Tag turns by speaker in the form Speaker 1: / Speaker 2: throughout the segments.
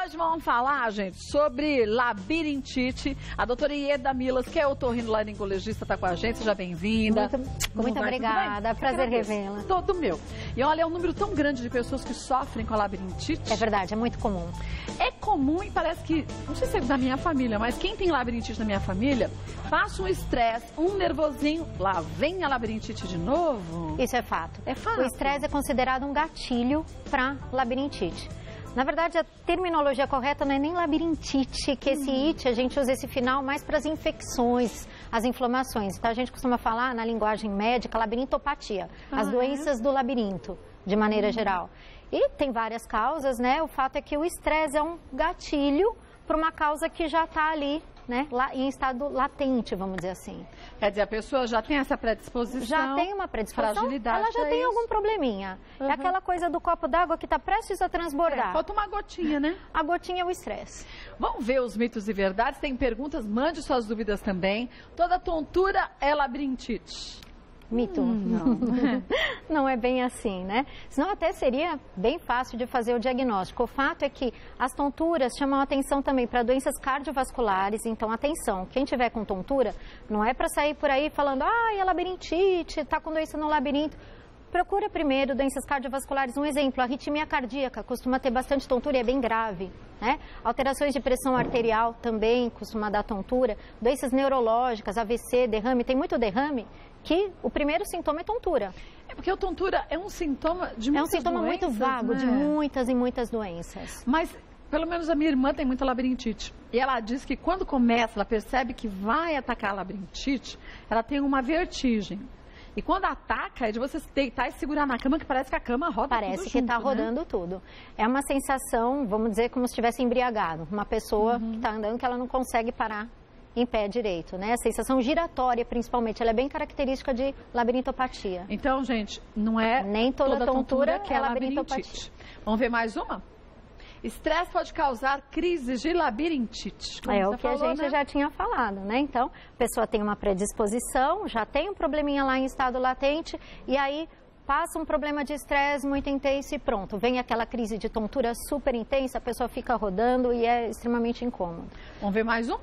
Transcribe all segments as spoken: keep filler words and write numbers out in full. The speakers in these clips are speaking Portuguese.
Speaker 1: Hoje vamos falar, gente, sobre labirintite. A doutora Ieda Milas, que é otorrinolaringologista, está com a gente. Seja bem-vinda.
Speaker 2: Muito, muito obrigada. Prazer revê-la.
Speaker 1: Todo meu. E olha, é um número tão grande de pessoas que sofrem com a labirintite.
Speaker 2: É verdade, é muito comum.
Speaker 1: É comum e parece que, não sei se é da minha família, mas quem tem labirintite na minha família, passa um estresse, um nervosinho, lá vem a labirintite de novo.
Speaker 2: Isso é fato.
Speaker 1: É fato.
Speaker 2: O estresse é considerado um gatilho para labirintite. Na verdade, a terminologia correta não é nem labirintite, que esse
Speaker 1: Hum.
Speaker 2: it, a gente usa esse final mais para as infecções, as inflamações. Então, a gente costuma falar, na linguagem médica, labirintopatia,
Speaker 1: Ah,
Speaker 2: as doenças
Speaker 1: é?
Speaker 2: do labirinto, de maneira
Speaker 1: Hum.
Speaker 2: geral. E tem várias causas, né? O fato é que o estresse é um gatilho para uma causa que já está ali, né? Lá, em estado latente, vamos dizer assim.
Speaker 1: Quer dizer, a pessoa já tem essa predisposição.
Speaker 2: Já tem uma predisposição,
Speaker 1: fragilidade
Speaker 2: ela já
Speaker 1: pra
Speaker 2: tem
Speaker 1: isso.
Speaker 2: algum probleminha.
Speaker 1: Uhum.
Speaker 2: É aquela coisa do copo d'água que está prestes a transbordar.
Speaker 1: É, falta uma gotinha, né?
Speaker 2: A gotinha é o estresse.
Speaker 1: Vamos ver os mitos e verdades. Tem perguntas, mande suas dúvidas também. Toda tontura é labirintite.
Speaker 2: Mito.
Speaker 1: Hum, não.
Speaker 2: Não é bem assim, né? Senão até seria bem fácil de fazer o diagnóstico. O fato é que as tonturas chamam a atenção também para doenças cardiovasculares. Então, atenção, quem tiver com tontura, não é para sair por aí falando, ah, é labirintite, está com doença no labirinto. Procura primeiro doenças cardiovasculares. Um exemplo, a arritmia cardíaca costuma ter bastante tontura e é bem grave, né? Alterações de pressão arterial também costuma dar tontura. Doenças neurológicas, A V C, derrame, tem muito derrame, que o primeiro sintoma é tontura.
Speaker 1: É porque a tontura é um sintoma de muitas
Speaker 2: É um sintoma
Speaker 1: doenças,
Speaker 2: muito vago,
Speaker 1: né?
Speaker 2: de muitas e muitas doenças.
Speaker 1: Mas, pelo menos a minha irmã tem muita labirintite. E ela diz que quando começa, ela percebe que vai atacar a labirintite, ela tem uma vertigem. E quando ataca, é de você deitar e segurar na cama, que parece que a cama roda
Speaker 2: Parece
Speaker 1: tudo
Speaker 2: que está
Speaker 1: junto, né?
Speaker 2: rodando tudo. É uma sensação, vamos dizer, como se estivesse embriagado. Uma pessoa
Speaker 1: Uhum.
Speaker 2: que está andando que ela não consegue parar em pé direito, né? A sensação giratória, principalmente, ela é bem característica de labirintopatia.
Speaker 1: Então, gente, não é
Speaker 2: Nem toda,
Speaker 1: toda
Speaker 2: tontura,
Speaker 1: que
Speaker 2: é
Speaker 1: é
Speaker 2: labirintopatia.
Speaker 1: labirintite. Vamos ver mais uma? Estresse pode causar crises de labirintite. Como
Speaker 2: É
Speaker 1: você
Speaker 2: o que a
Speaker 1: falou,
Speaker 2: gente
Speaker 1: né?
Speaker 2: já tinha falado, né? Então, a pessoa tem uma predisposição, já tem um probleminha lá em estado latente, e aí passa um problema de estresse muito intenso e pronto. Vem aquela crise de tontura super intensa, a pessoa fica rodando e é extremamente incômodo.
Speaker 1: Vamos ver mais um?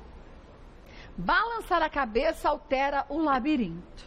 Speaker 1: Balançar a cabeça altera o labirinto.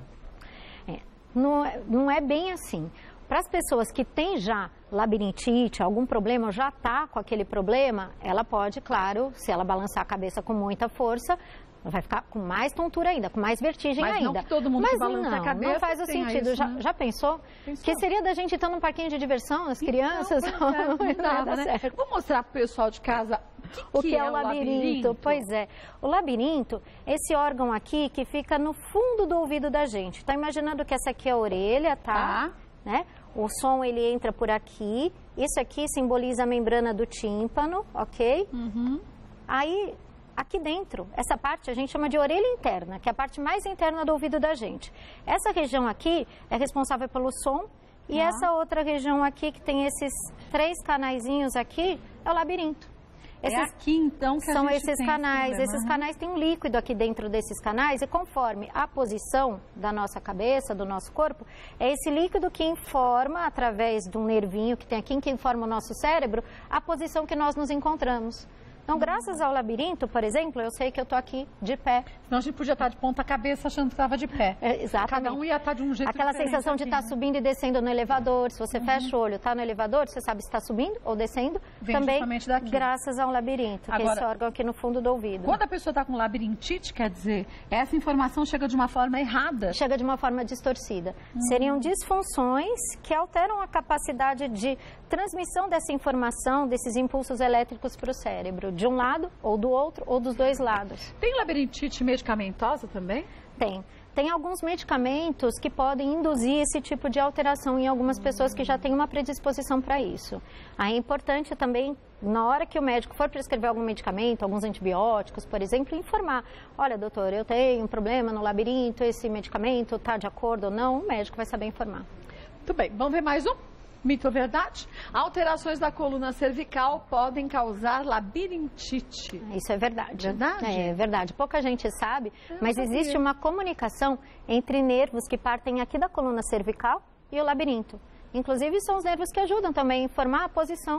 Speaker 2: É, não, é- não é bem assim. Para as pessoas que têm já labirintite, algum problema, já está com aquele problema, ela pode, claro, se ela balançar a cabeça com muita força, ela vai ficar com mais tontura ainda, com mais vertigem
Speaker 1: Mas não
Speaker 2: ainda.
Speaker 1: que todo mundo
Speaker 2: Mas
Speaker 1: que balança
Speaker 2: não,
Speaker 1: a cabeça
Speaker 2: não faz o
Speaker 1: tenha
Speaker 2: sentido.
Speaker 1: isso,
Speaker 2: já,
Speaker 1: né?
Speaker 2: já pensou?
Speaker 1: Pensou.
Speaker 2: Que seria da gente estar num parquinho de diversão, as crianças?
Speaker 1: Não, pois é, não
Speaker 2: Não ia
Speaker 1: dava,
Speaker 2: dar
Speaker 1: né?
Speaker 2: certo.
Speaker 1: Vou mostrar para o pessoal de casa
Speaker 2: O que, é, o labirinto?
Speaker 1: labirinto?
Speaker 2: Pois é. O labirinto, esse órgão aqui que fica no fundo do ouvido da gente. Está imaginando que essa aqui é a orelha, tá?
Speaker 1: Tá.
Speaker 2: Né? O som ele entra por aqui. Isso aqui simboliza a membrana do tímpano, ok?
Speaker 1: Uhum.
Speaker 2: Aí, aqui dentro, essa parte a gente chama de orelha interna, que é a parte mais interna do ouvido da gente. Essa região aqui é responsável pelo som. E
Speaker 1: Tá.
Speaker 2: essa outra região aqui, que tem esses três canaizinhos aqui, é o labirinto.
Speaker 1: É aqui, então, que a
Speaker 2: São
Speaker 1: gente
Speaker 2: esses
Speaker 1: tem
Speaker 2: canais.
Speaker 1: esse problema,
Speaker 2: Esses
Speaker 1: né?
Speaker 2: canais têm um líquido aqui dentro desses canais e conforme a posição da nossa cabeça, do nosso corpo, é esse líquido que informa, através de um nervinho que tem aqui, que informa o nosso cérebro, a posição que nós nos encontramos. Então, graças ao labirinto, por exemplo, eu sei que eu estou aqui de pé.
Speaker 1: Senão a gente podia estar de ponta cabeça achando que estava de pé.
Speaker 2: É, exatamente.
Speaker 1: Cada um ia estar de um jeito
Speaker 2: Aquela
Speaker 1: diferente
Speaker 2: sensação de
Speaker 1: aqui,
Speaker 2: estar
Speaker 1: né?
Speaker 2: subindo e descendo no elevador. Se você fecha o olho, está no elevador, você sabe se está subindo ou descendo.
Speaker 1: Vem
Speaker 2: também
Speaker 1: justamente daqui.
Speaker 2: graças ao labirinto, que é
Speaker 1: Agora,
Speaker 2: esse órgão aqui no fundo do ouvido.
Speaker 1: Quando a pessoa está com labirintite, quer dizer, essa informação chega de uma forma errada.
Speaker 2: Chega de uma forma distorcida. Seriam disfunções que alteram a capacidade de transmissão dessa informação, desses impulsos elétricos para o cérebro, de um lado, ou do outro, ou dos dois lados.
Speaker 1: Tem labirintite medicamentosa também?
Speaker 2: Tem. Tem alguns medicamentos que podem induzir esse tipo de alteração em algumas pessoas que já têm uma predisposição para isso. Aí é importante também, na hora que o médico for prescrever algum medicamento, alguns antibióticos, por exemplo, informar. Olha, doutor, eu tenho um problema no labirinto, esse medicamento está de acordo ou não, o médico vai saber informar.
Speaker 1: Muito bem, vamos ver mais um? Mito ou verdade? Alterações da coluna cervical podem causar labirintite.
Speaker 2: Isso é verdade.
Speaker 1: Verdade?
Speaker 2: É verdade. Pouca gente sabe,
Speaker 1: Eu
Speaker 2: mas
Speaker 1: não sabia.
Speaker 2: existe uma comunicação entre nervos que partem aqui da coluna cervical e o labirinto. Inclusive, são os nervos que ajudam também a informar a posição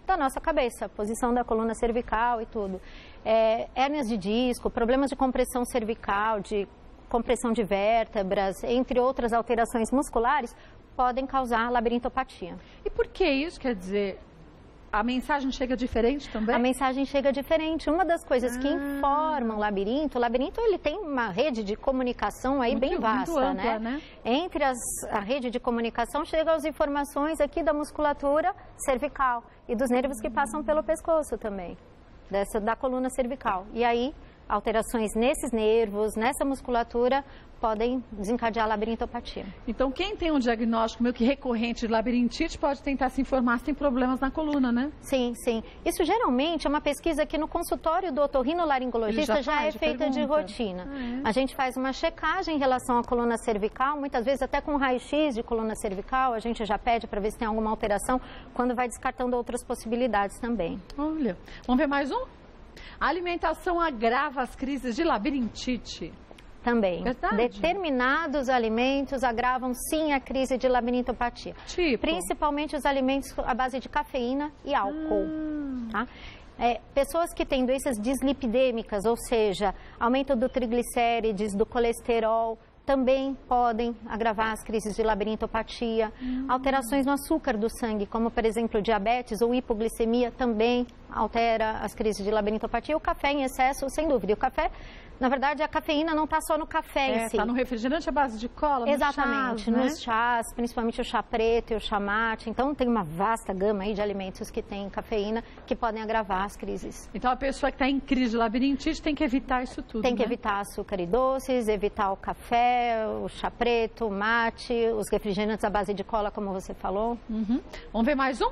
Speaker 2: da nossa cabeça, posição da coluna cervical e tudo. É, hérnias de disco, problemas de compressão cervical, de compressão de vértebras, entre outras alterações musculares, podem causar labirintopatia.
Speaker 1: E por que isso? Quer dizer, a mensagem chega diferente também?
Speaker 2: A mensagem chega diferente. Uma das coisas que
Speaker 1: ah.
Speaker 2: informam o labirinto, o labirinto ele tem uma rede de comunicação aí
Speaker 1: muito,
Speaker 2: bem vasta,
Speaker 1: muito ampla,
Speaker 2: né?
Speaker 1: né?
Speaker 2: Entre as, a rede de comunicação chegam as informações aqui da musculatura cervical e dos nervos que passam pelo pescoço também, dessa, da coluna cervical. E aí, alterações nesses nervos, nessa musculatura, podem desencadear labirintopatia.
Speaker 1: Então, quem tem um diagnóstico meio que recorrente de labirintite pode tentar se informar se tem problemas na coluna, né?
Speaker 2: Sim, sim. Isso geralmente é uma pesquisa que no consultório do otorrinolaringologista já, já é feita de rotina. Ah, é? A gente faz uma checagem em relação à coluna cervical, muitas vezes até com raio-x de coluna cervical, a gente já pede para ver se tem alguma alteração, quando vai descartando outras possibilidades também.
Speaker 1: Olha, vamos ver mais um? A alimentação agrava as crises de labirintite.
Speaker 2: Também.
Speaker 1: Verdade.
Speaker 2: Determinados alimentos agravam sim a crise de labirintopatia.
Speaker 1: Tipo?
Speaker 2: Principalmente os alimentos à base de cafeína e álcool. Hum. Tá? É, pessoas que têm doenças dislipidêmicas, ou seja, aumento do triglicérides, do colesterol, também podem agravar as crises de labirintopatia. Hum. Alterações no açúcar do sangue, como por exemplo diabetes ou hipoglicemia, também altera as crises de labirintopatia. O café em excesso, sem dúvida. E o café, na verdade, a cafeína não está só no café
Speaker 1: é,
Speaker 2: em si.
Speaker 1: Está no refrigerante à base de cola,
Speaker 2: exatamente,
Speaker 1: nos chás,
Speaker 2: nos
Speaker 1: né?
Speaker 2: chás, principalmente o chá preto e o chá mate. Então, tem uma vasta gama aí de alimentos que têm cafeína que podem agravar as crises.
Speaker 1: Então, a pessoa que está em crise de labirintite tem que evitar isso tudo,
Speaker 2: Tem que
Speaker 1: né?
Speaker 2: evitar açúcar e doces, evitar o café, o chá preto, o mate, os refrigerantes à base de cola, como você falou.
Speaker 1: Uhum. Vamos ver mais um?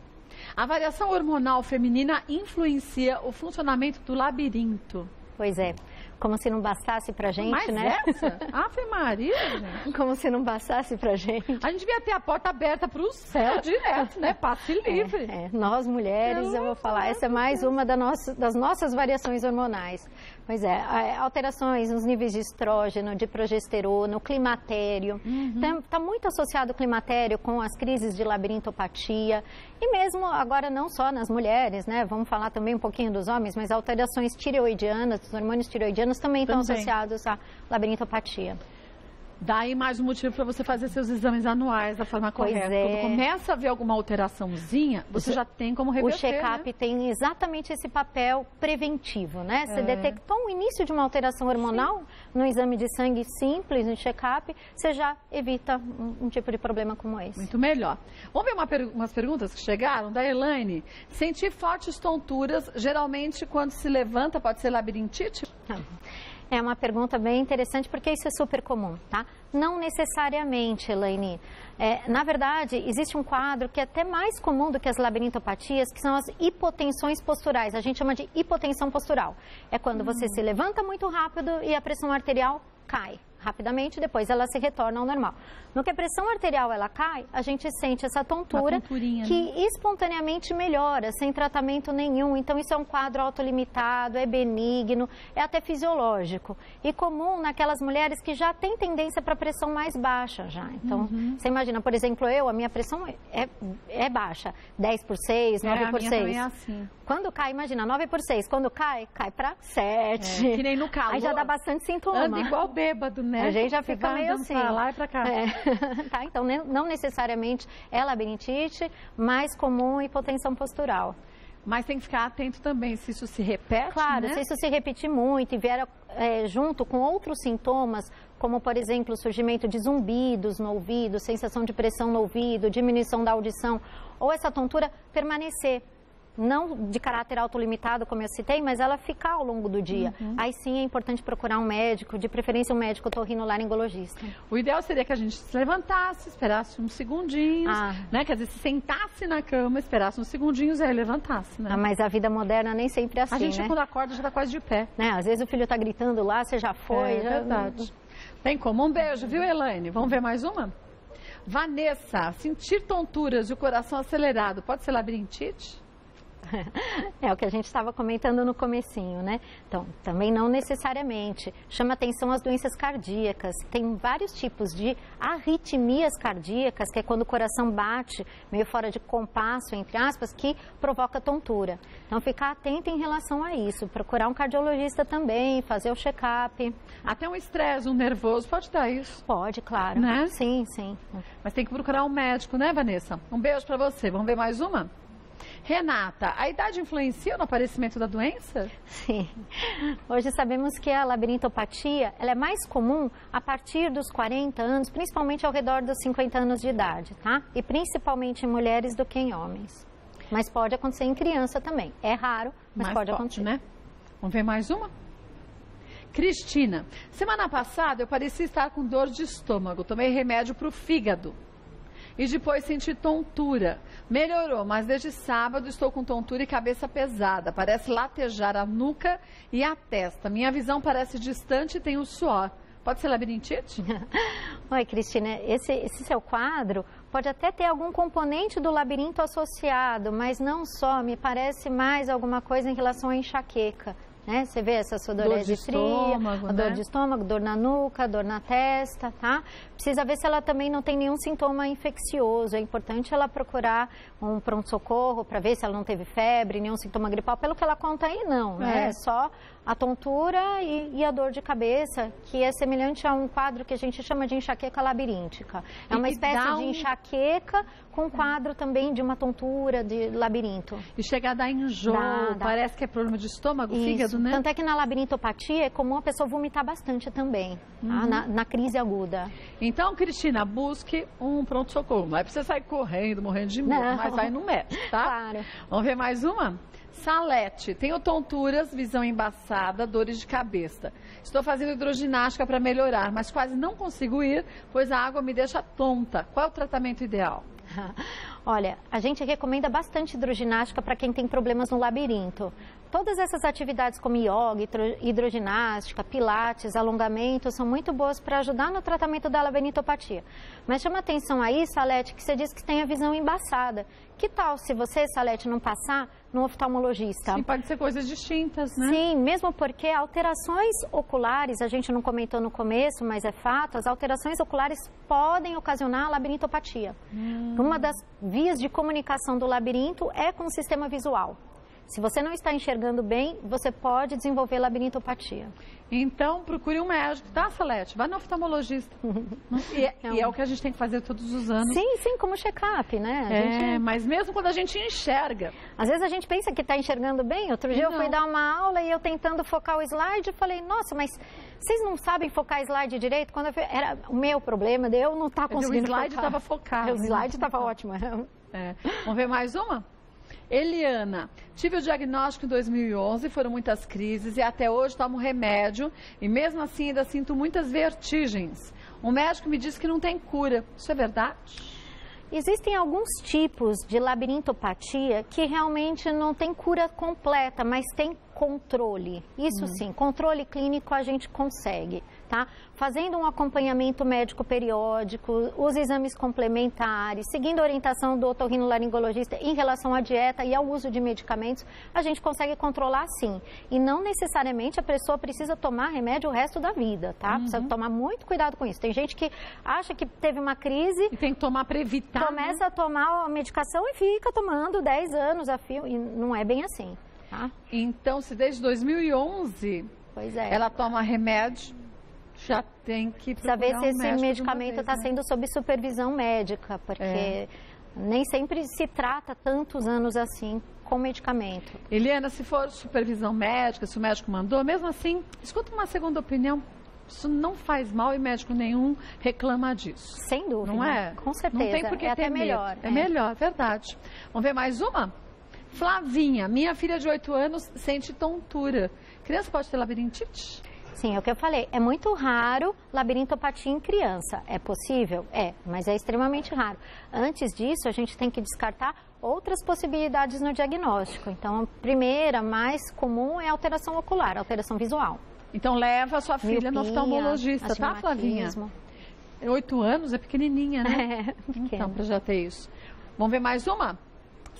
Speaker 1: A variação hormonal feminina influencia o funcionamento do labirinto.
Speaker 2: Pois é. Como se não bastasse pra gente,
Speaker 1: Mas
Speaker 2: né?
Speaker 1: essa? Ave Maria, gente.
Speaker 2: Como se não bastasse pra gente.
Speaker 1: A gente devia ter a porta aberta pro céu direto, né? Passe livre.
Speaker 2: É, é. Nós, mulheres, eu vou falar, essa é mais uma da nossa, das nossas variações hormonais. Pois é, alterações nos níveis de estrógeno, de progesterona, o climatério. Está uhum. tá muito associado o climatério com as crises de labirintopatia. E mesmo agora não só nas mulheres, né? Vamos falar também um pouquinho dos homens, mas alterações tireoidianas, os hormônios tireoidianos também, também estão associados à labirintopatia.
Speaker 1: Daí mais um motivo para você fazer seus exames anuais da forma
Speaker 2: pois
Speaker 1: correta.
Speaker 2: É.
Speaker 1: Quando começa a ver alguma alteraçãozinha, você já tem como reverter,
Speaker 2: o check-up, né? Tem exatamente esse papel preventivo, né? Você é. detectou um início de uma alteração hormonal, sim, no exame de sangue simples, no check-up, você já evita um, um tipo de problema como esse.
Speaker 1: Muito melhor. Vamos ver uma per umas perguntas que chegaram da Elaine. Sentir fortes tonturas, geralmente quando se levanta, pode ser labirintite?
Speaker 2: Ah. É uma pergunta bem interessante, porque isso é super comum, tá? Não necessariamente, Elaine. É, na verdade, existe um quadro que é até mais comum do que as labirintopatias, que são as hipotensões posturais. A gente chama de hipotensão postural. É quando hum. você se levanta muito rápido e a pressão arterial cai rapidamente, depois ela se retorna ao normal. No que a pressão arterial ela cai, a gente sente essa tontura que né? espontaneamente melhora, sem tratamento nenhum. Então isso é um quadro autolimitado, é benigno, é até fisiológico. E comum naquelas mulheres que já têm tendência para pressão mais baixa já. Então, uhum. você imagina, por exemplo, eu, a minha pressão é, é baixa, dez por seis, nove
Speaker 1: é,
Speaker 2: por seis.
Speaker 1: A minha também é assim.
Speaker 2: Quando cai, imagina, nove por seis, quando cai, cai para sete.
Speaker 1: É, que nem no calor.
Speaker 2: Aí já dá bastante sintoma.
Speaker 1: Anda igual bêbado, né?
Speaker 2: A gente já Você fica meio assim.
Speaker 1: Pra lá e pra cá.
Speaker 2: É. Tá, então, não necessariamente é labirintite, mais comum hipotensão postural.
Speaker 1: Mas tem que ficar atento também se isso se repete,
Speaker 2: Claro,
Speaker 1: né?
Speaker 2: se isso se repetir muito e vier é, junto com outros sintomas, como, por exemplo, o surgimento de zumbidos no ouvido, sensação de pressão no ouvido, diminuição da audição, ou essa tontura permanecer. Não de caráter autolimitado, como eu citei, mas ela ficar ao longo do dia. Uhum. Aí sim é importante procurar um médico, de preferência um médico otorrinolaringologista.
Speaker 1: O ideal seria que a gente se levantasse, esperasse uns segundinhos, ah. né? Quer dizer, se sentasse na cama, esperasse uns segundinhos e aí levantasse, né?
Speaker 2: Ah, mas a vida moderna nem sempre é assim,
Speaker 1: A gente,
Speaker 2: né?
Speaker 1: quando acorda, já está quase de pé.
Speaker 2: Né? Às vezes o filho está gritando lá, você já foi.
Speaker 1: É
Speaker 2: já...
Speaker 1: verdade. Tem como. Um beijo, viu, Elaine? Vamos ver mais uma? Vanessa, sentir tonturas e o coração acelerado, pode ser labirintite?
Speaker 2: É o que a gente estava comentando no comecinho, né? Então, também não necessariamente. Chama atenção as doenças cardíacas. Tem vários tipos de arritmias cardíacas, que é quando o coração bate meio fora de compasso, entre aspas, que provoca tontura. Então, ficar atento em relação a isso. Procurar um cardiologista também, fazer o check-up.
Speaker 1: Até um estresse, um nervoso, pode dar isso?
Speaker 2: Pode, claro.
Speaker 1: Né?
Speaker 2: Sim, sim.
Speaker 1: Mas tem que procurar um médico, né, Vanessa? Um beijo para você. Vamos ver mais uma? Renata, a idade influencia no aparecimento da doença?
Speaker 2: Sim. Hoje sabemos que a labirintopatia ela é mais comum a partir dos quarenta anos, principalmente ao redor dos cinquenta anos de idade, tá? E principalmente em mulheres do que em homens. Mas pode acontecer em criança também. É raro, mas, mas pode, pode acontecer.
Speaker 1: Né? Vamos ver mais uma? Cristina, semana passada eu parecia estar com dor de estômago. Tomei remédio para o fígado. E depois senti tontura. Melhorou, mas desde sábado estou com tontura e cabeça pesada. Parece latejar a nuca e a testa. Minha visão parece distante e tenho suor. Pode ser labirintite?
Speaker 2: Oi, Cristina. Esse, esse seu quadro pode até ter algum componente do labirinto associado, mas não só. Me parece mais alguma coisa em relação à enxaqueca. Né? Você vê essa sudorese fria, a dor de estômago, dor na nuca, dor na testa, tá? Precisa ver se ela também não tem nenhum sintoma infeccioso. É importante ela procurar um pronto-socorro para ver se ela não teve febre, nenhum sintoma gripal. Pelo que ela conta aí, não, né? É, é só a tontura e, e a dor de cabeça, que é semelhante a um quadro que a gente chama de enxaqueca labiríntica. É uma espécie de enxaqueca com quadro também de uma tontura, de labirinto.
Speaker 1: E chega a dar enjoo, dá, dá. Parece que é problema de estômago,
Speaker 2: Isso.
Speaker 1: fígado, né?
Speaker 2: Tanto é que na labirintopatia é comum a pessoa vomitar bastante também, uhum. tá? na, na crise aguda.
Speaker 1: Então, Cristina, busque um pronto-socorro. Não é pra você sair correndo, morrendo de medo, mas vai no médico, tá?
Speaker 2: Claro.
Speaker 1: Vamos ver mais uma? Salete, tenho tonturas, visão embaçada, dores de cabeça. Estou fazendo hidroginástica para melhorar, mas quase não consigo ir, pois a água me deixa tonta. Qual é o tratamento ideal?
Speaker 2: Olha, a gente recomenda bastante hidroginástica para quem tem problemas no labirinto. Todas essas atividades como yoga, hidroginástica, pilates, alongamento, são muito boas para ajudar no tratamento da labirintopatia. Mas chama atenção aí, Salete, que você disse que tem a visão embaçada. Que tal se você, Salete, não passar no oftalmologista?
Speaker 1: Sim, pode ser coisas distintas, né?
Speaker 2: Sim, mesmo porque alterações oculares, a gente não comentou no começo, mas é fato, as alterações oculares podem ocasionar labirintopatia. Hum. Uma das vias de comunicação do labirinto é com o sistema visual. Se você não está enxergando bem, você pode desenvolver labirintopatia.
Speaker 1: Então, procure um médico, tá, Salete? Vai no oftalmologista. e, é, é um... e é o que a gente tem que fazer todos os anos.
Speaker 2: Sim, sim, como check-up, né? A
Speaker 1: é,
Speaker 2: gente...
Speaker 1: mas mesmo quando a gente enxerga.
Speaker 2: Às vezes a gente pensa que está enxergando bem. Outro dia não. eu fui dar uma aula e eu tentando focar o slide, eu falei, nossa, mas vocês não sabem focar slide direito? Quando eu fui... Era o meu problema, de eu não estar tá conseguindo
Speaker 1: focar. O slide estava
Speaker 2: focar.
Speaker 1: focado.
Speaker 2: O slide estava ótimo.
Speaker 1: É. Vamos ver mais uma? Eliana, tive o diagnóstico em dois mil e onze, foram muitas crises e até hoje tomo remédio e mesmo assim ainda sinto muitas vertigens. Um médico me disse que não tem cura. Isso é verdade?
Speaker 2: Existem alguns tipos de labirintopatia que realmente não tem cura completa, mas tem controle. Isso hum. sim, controle clínico a gente consegue, tá? Fazendo um acompanhamento médico periódico, os exames complementares, seguindo a orientação do otorrinolaringologista em relação à dieta e ao uso de medicamentos, a gente consegue controlar sim. E não necessariamente a pessoa precisa tomar remédio o resto da vida, tá? Uhum. Precisa tomar muito cuidado com isso. Tem gente que acha que teve uma crise...
Speaker 1: E tem que tomar para evitar,
Speaker 2: Começa
Speaker 1: né?
Speaker 2: a tomar a medicação e fica tomando dez anos a fio, e não é bem assim. Tá?
Speaker 1: Então, se desde dois mil e onze
Speaker 2: pois é.
Speaker 1: ela toma remédio, já tem que procurar
Speaker 2: Precisa ver se
Speaker 1: um
Speaker 2: esse medicamento está
Speaker 1: né?
Speaker 2: sendo sob supervisão médica, porque é. nem sempre se trata tantos anos assim com medicamento.
Speaker 1: Eliana, se for supervisão médica, se o médico mandou, mesmo assim, escuta uma segunda opinião. Isso não faz mal e médico nenhum reclama disso.
Speaker 2: Sem dúvida.
Speaker 1: Não é?
Speaker 2: Com certeza.
Speaker 1: Não tem por que
Speaker 2: é
Speaker 1: ter
Speaker 2: até
Speaker 1: medo.
Speaker 2: melhor.
Speaker 1: É,
Speaker 2: é
Speaker 1: melhor, verdade. Vamos ver mais uma? Flavinha, minha filha de oito anos sente tontura. Criança pode ter labirintite?
Speaker 2: Sim, é o que eu falei. É muito raro labirintopatia em criança. É possível? É, mas é extremamente raro. Antes disso, a gente tem que descartar outras possibilidades no diagnóstico. Então, a primeira, mais comum, é a alteração ocular, alteração visual.
Speaker 1: Então, leva a sua filha
Speaker 2: Miopia,
Speaker 1: no oftalmologista, tá, Flavinha? Oito anos é pequenininha, né?
Speaker 2: É,
Speaker 1: então, para já ter isso. Vamos ver mais uma?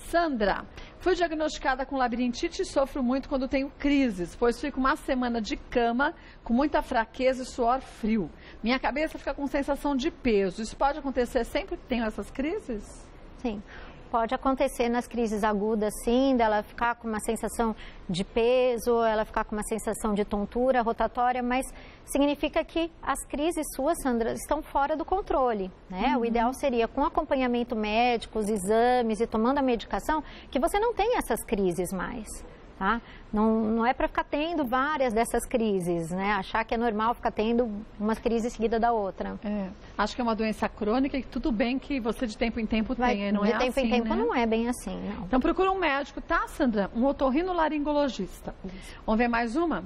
Speaker 1: Sandra, fui diagnosticada com labirintite e sofro muito quando tenho crises, pois fico uma semana de cama com muita fraqueza e suor frio. Minha cabeça fica com sensação de peso. Isso pode acontecer sempre que tenho essas crises?
Speaker 2: Sim. Pode acontecer nas crises agudas, sim, dela ficar com uma sensação de peso, ela ficar com uma sensação de tontura rotatória, mas significa que as crises suas, Sandra, estão fora do controle, né? Uhum. O ideal seria, com acompanhamento médico, os exames e tomando a medicação, que você não tenha essas crises mais. Tá? Não, não é para ficar tendo várias dessas crises, né? Achar que é normal ficar tendo uma crise seguida da outra.
Speaker 1: É, acho que é uma doença crônica e tudo bem que você de tempo em tempo
Speaker 2: Vai,
Speaker 1: tenha, não
Speaker 2: de
Speaker 1: é assim,
Speaker 2: De tempo em tempo
Speaker 1: né?
Speaker 2: não é bem assim, não.
Speaker 1: Então procura um médico, tá, Sandra? Um otorrinolaringologista. Vamos ver mais uma?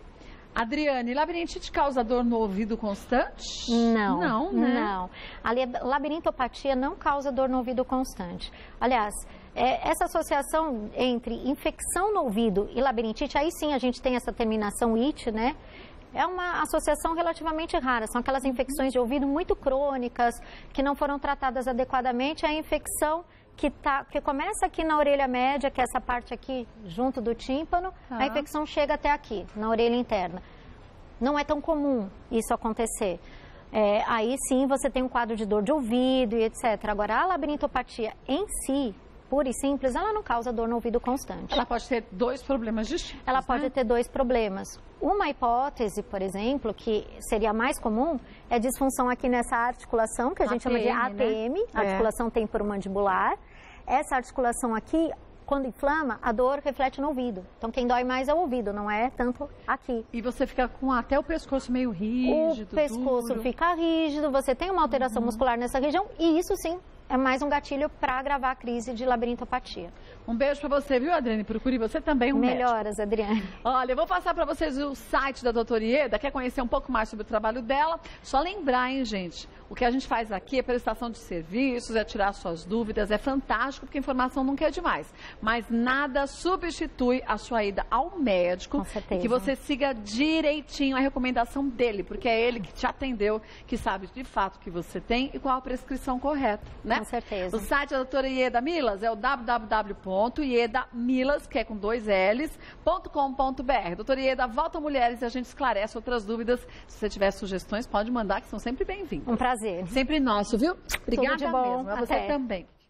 Speaker 1: Adriane, labirintite causa dor no ouvido constante?
Speaker 2: Não,
Speaker 1: não, né?
Speaker 2: Não. A labirintopatia não causa dor no ouvido constante. Aliás, é, essa associação entre infecção no ouvido e labirintite, aí sim a gente tem essa terminação it, né? É uma associação relativamente rara, são aquelas infecções de ouvido muito crônicas, que não foram tratadas adequadamente, a infecção que, tá, que começa aqui na orelha média, que é essa parte aqui junto do tímpano, ah. a infecção chega até aqui, na orelha interna. Não é tão comum isso acontecer. É, aí sim você tem um quadro de dor de ouvido e etcétera. Agora, a labirintopatia em si, pura e simples, ela não causa dor no ouvido constante.
Speaker 1: Ela pode ter dois problemas distintos,
Speaker 2: Ela pode
Speaker 1: né?
Speaker 2: ter dois problemas. Uma hipótese, por exemplo, que seria mais comum, é disfunção aqui nessa articulação, que a gente
Speaker 1: A T M,
Speaker 2: chama de A T M,
Speaker 1: né?
Speaker 2: articulação é. temporomandibular. Essa articulação aqui, quando inflama, a dor reflete no ouvido. Então, quem dói mais é o ouvido, não é tanto aqui.
Speaker 1: E você fica com até o pescoço meio rígido,
Speaker 2: O pescoço
Speaker 1: duro.
Speaker 2: fica rígido, você tem uma alteração
Speaker 1: uhum.
Speaker 2: muscular nessa região e isso sim é mais um gatilho para agravar a crise de labirintopatia.
Speaker 1: Um beijo para você, viu, Adriane? Procure você também um
Speaker 2: Melhoras,
Speaker 1: médico.
Speaker 2: Adriane.
Speaker 1: Olha, eu vou passar para vocês o site da doutora Ieda. Quer conhecer um pouco mais sobre o trabalho dela? Só lembrar, hein, gente? O que a gente faz aqui é prestação de serviços, é tirar suas dúvidas, é fantástico, porque a informação nunca é demais. Mas nada substitui a sua ida ao médico.
Speaker 2: Com certeza.
Speaker 1: E que você siga direitinho a recomendação dele, porque é ele que te atendeu, que sabe de fato o que você tem e qual a prescrição correta, né?
Speaker 2: Com certeza.
Speaker 1: O site da doutora Ieda Milas é o w w w ponto ieda milas, que é com dois L's, ponto com ponto b r. Doutora Ieda, volta mulheres e a gente esclarece outras dúvidas. Se você tiver sugestões, pode mandar, que são sempre bem-vindas.
Speaker 2: Um prazer.
Speaker 1: Sempre nosso, viu? Obrigada
Speaker 2: Tudo de bom.
Speaker 1: mesmo. A você
Speaker 2: Até.
Speaker 1: também.